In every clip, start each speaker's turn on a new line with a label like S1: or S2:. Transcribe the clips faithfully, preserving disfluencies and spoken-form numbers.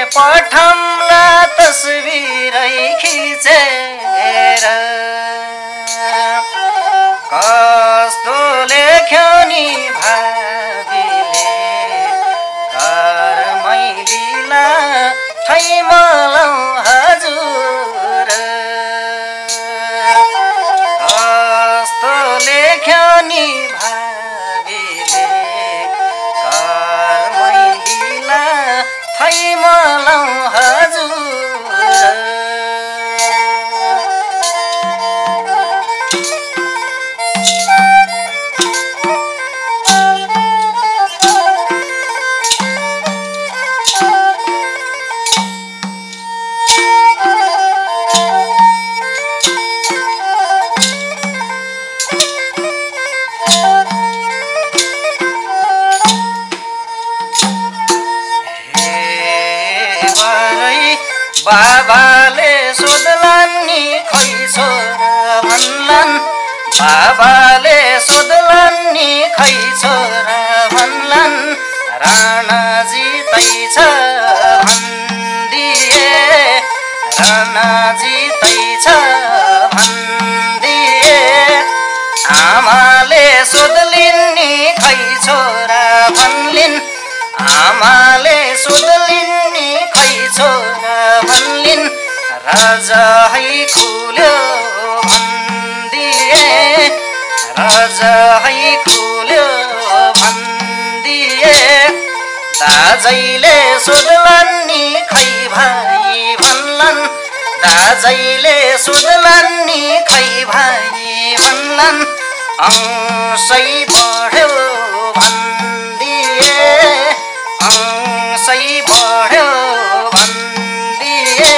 S1: पठाउला तस्बिरै खिचेर कस्तो लेख्यो नि भाबीले कर मैलीला ठैमलौ हजुर कस्तो लेख्यो नि भाबीले कर मैलीला ठैमलौ हजुर बाबाले सोधलान् नि खै छोरा भन्लान् बाबाले सोधलान् नि खै छोरा भन्लान् राणाजी तै छ भन्दिए राणाजी तै छ भन्दिए आमाले सोधलिन् नि खै छोरा भन्लिन् आमाले सोधलिन् नि खै छोरा भन्लिन् राजा है खुल्यो भन्दिए राजा है खुल्यो भन्दिए दाजैले सोधलान् नि खै भाइ भन्लान् दाजैले सोधलान् नि खै भाइ भन्लान् अंशै बढ्यो भन्दिए अंशै बढ्यो भन्दिए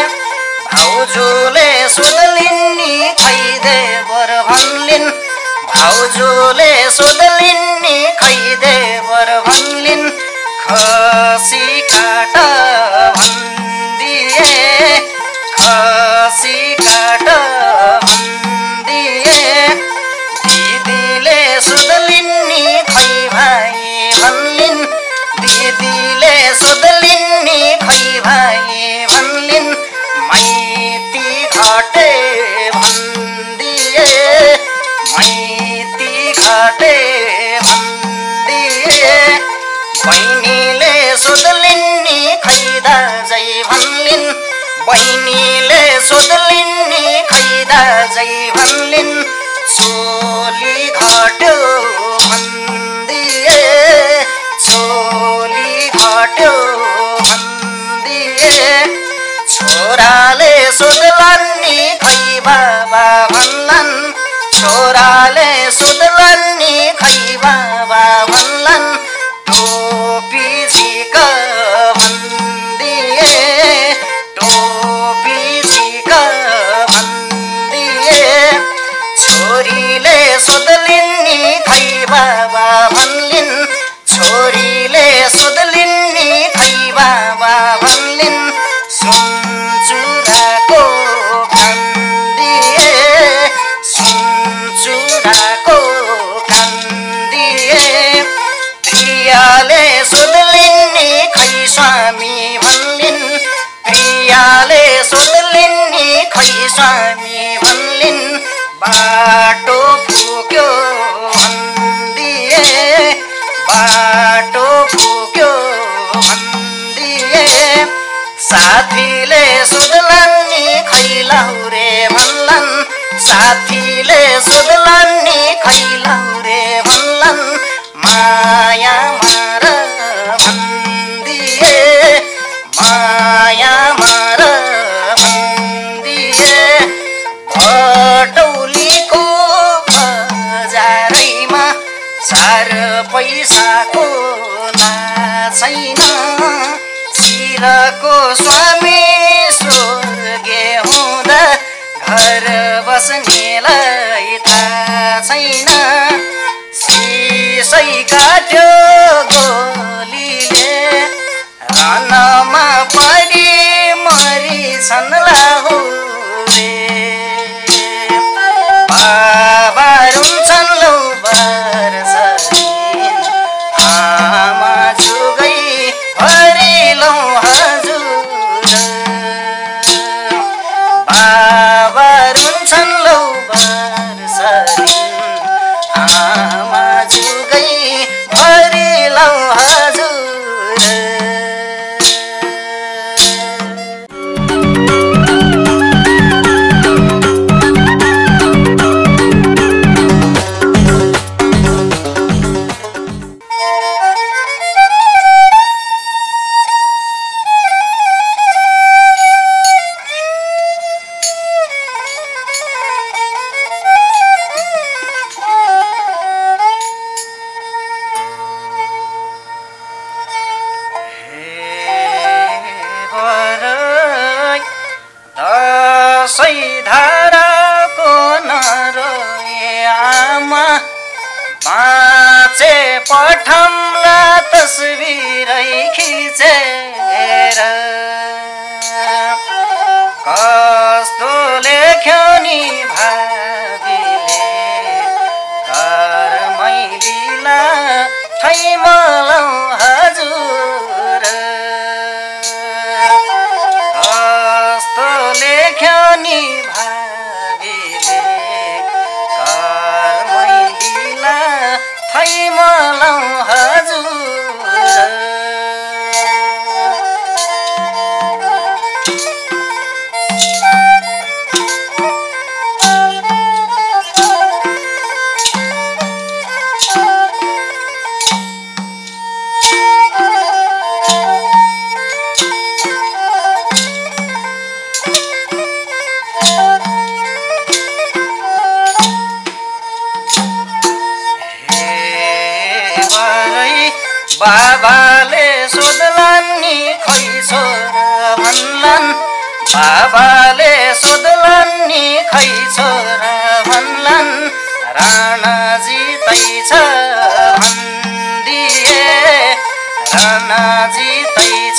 S1: भाउजूले सोधलिन् नि खै देवर भन्लिन् भाउजूले सोधलिन् नि खै देवर भन्लिन् खसी काट भन्दिए खसी काट भन्दिए दिदीले सोधलिन् नि खै भाइ भन्लिन् दिदीले सोधलिन् नि खै भाइ भन्लिन् माइती घटे भन्दिए माइती घटे भन्दिए बहिनीले सोधलिन् नि खै दाजै भन्लिन् बहिनीले सोधलिन् नि खै दाजै भन्लिन् चोली घट्यो भन्दिए चोली घट्यो भन्दिए छोराले सोधलान् नि खै बाबा भन्लान् छोराले सोधलान् नि खै बाबा भन्लान् टोपी झिक भन्दिए टोपी झिक भन्दिए छोरीले सोधलिन् नि खै बाबा भन्लिन् छोरीले सोधलिन् नि खै बाबा भन्लिन् सुनचुराको कान्दिए सुनचुराको कान्दिए प्रियाले सोधलिन् नि खै स्वामी भन्लिन् प्रियाले सोधलिन् नि खै स्वामी भन्लिन् बाटो फुक्यो भन्दिए बाटो फुक्यो भन्दिए साथीले सोधलान् नि खै लाहुरे भन्लान् साथीले सोधलान् नि खै लाहुरे भन्लान् माया मार भन्दिए माया मार भन्दिए भटौलीको बजारैमा चार पैसाको ना छैन चिरको स्वामी स्वर्गे हुँदा घर बस्नेलाई थाहा छैन सिसै काट्यो गोलीले रनमा परी मरिछन् लाहुरे बाबा रुन्छन् लौ बर्छन् आमा जुगै भरिलौ हजुर पठाउँला तस्बिरै खिचेर कस्तो लेख्यो नि भाबीले करमै लीला छैमलौ हजुर कस्तो लेख्यो नि भाबीले करमै लीला छैमलौ हजुर बाबाले सोध्लान् नि खै छोरा भन्लान् बाबाले सोध्लान् नि खै छोरा भन्लान् राणाजी तै छ भन्दिए राणाजी तै छ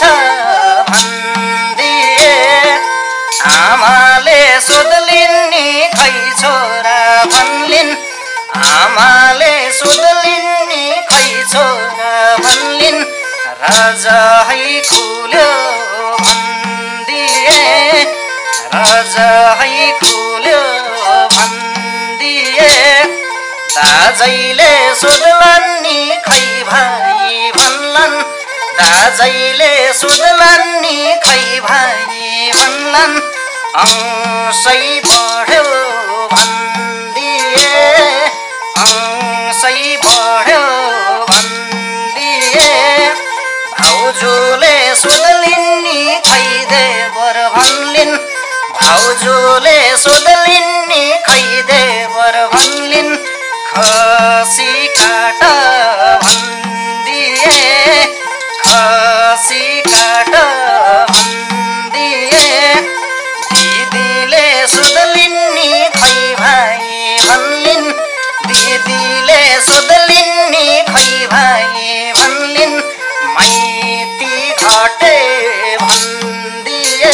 S1: भन्दिए आमाले सोध्लिन् नि खै छोरा भन्लिन् आमाले सोध्लिन् नि खै छोरा भन्लिन् राजा है खुल्यो भन्दिए राजा है खुल्यो भन्दिए दाजैले सोध्लान् नि खै भाइ भन्लान् दाजैले सोध्लान् नि खै भाइ भन्लान् अंशै बढ्यो भन्दिए अंशै बढ्यो भन्दिए भाउजूले सोध्लिन् नि खै देवर भन्लिन् भाउजूले सोध्लिन् नि खै देवर भन्लिन् खसी काट भन्दिए खसी काट भन्दिए दिदीले सोध्लिन् नि खै भाइ भन्लिन् दिदीले सोध्लिन् नि खै भाइ भन्लिन् माइती घटे भन्दिए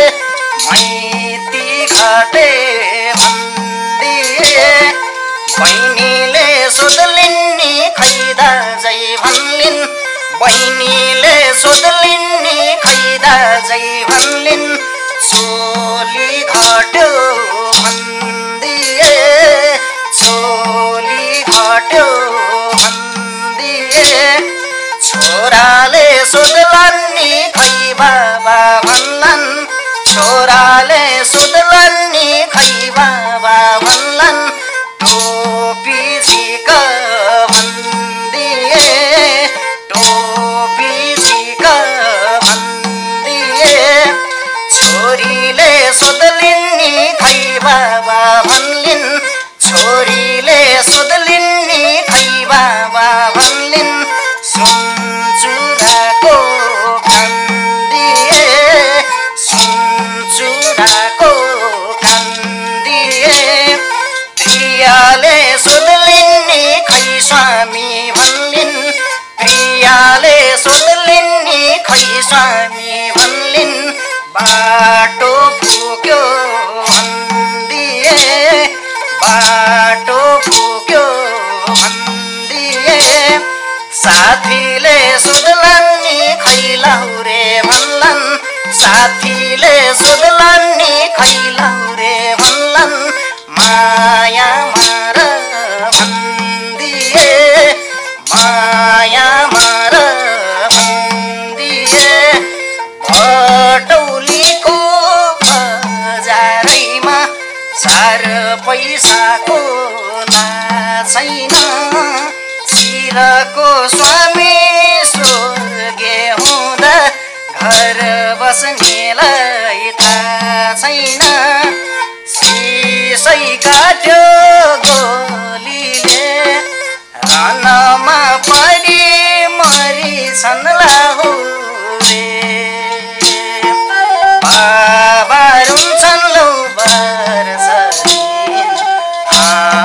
S1: माइती घटे भन्दिए बहिनीले सोध्लिन् नि खै दाजै भन्लिन् बहिनीले सोध्लिन् नि खै दाजै भन्लिन् चोली घट्यो भन्दिए चोली घट्यो भन्दिए छोराले सोध्लान् नि खै बाबा भन्लान् छोराले सोध्लान् नि खै बाबा भन्लान् टोपी झिक भन्दिए टोपी झिक भन्दिए छोरीले सोध्लिन् नि खै बाबा भन्लिन् छोरीले सोध्लिन् नि खै बाबा भन्लिन् सुन चुराको कान्दिए सुन चुराको कान्दिए प्रियाले सोध्लिन् नि खै स्वामी भन्लिन् प्रियाले सोध्लिन् नि खै स्वामी भन्लिन् बाटो फुक्यो भन्दिए बाटो फुक्यो भन्दिए साथीले सोध्लान् नि खै लाहुरे भन्लान् साथीले सोध्लान् नि खै लाहुरे भन्लान् माया मार भन्दिए माया मार भन्दिए भटौलीको बजारैमा चार पैसाको ना छैन चिरको स्वामी स्वर्गे हुँदा घर बस्नेलाई थाहा छैन सिसै काट्यो गोलीले रनमा परी मरिछन् लाहुरे बाबा रुन्छन् लौ वर्ष दिन